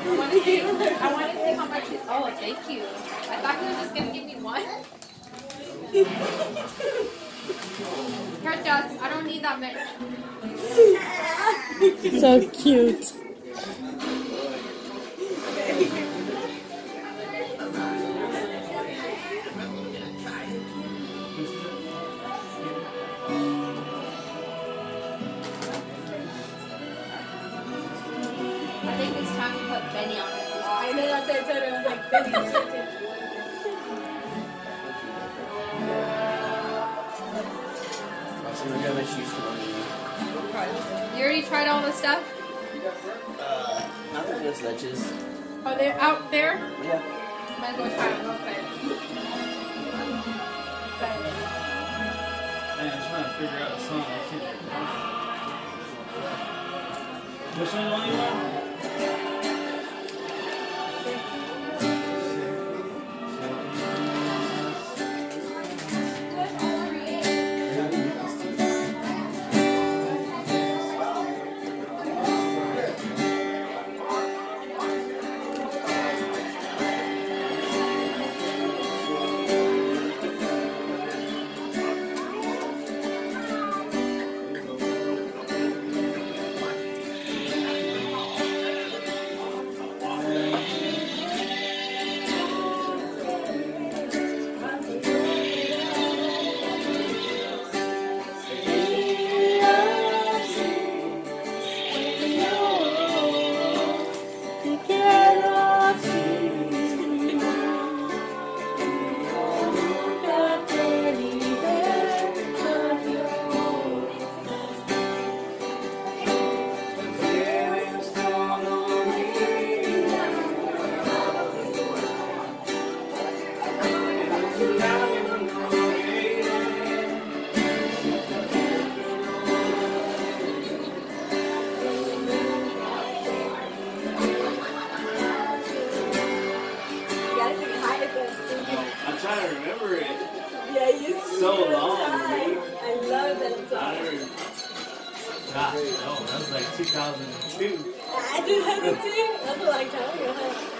want to see how much it, oh, thank you. I thought you were just going to give me one. Here, Jess, I don't need that much. So cute. I think it's time to put Benny on the vlog. I know, that's what I told her. I was like, Benny, You already tried all the stuff? Not the just leches. Are they out there? Yeah. Might as well try them real quick. Man, I'm trying to figure out a song. I can't. Which one do you want? I'm trying to remember it. yeah, you So long, I love that I song. don't even. God, no, that was like 2002. I did have it too. That's a long time ago, huh?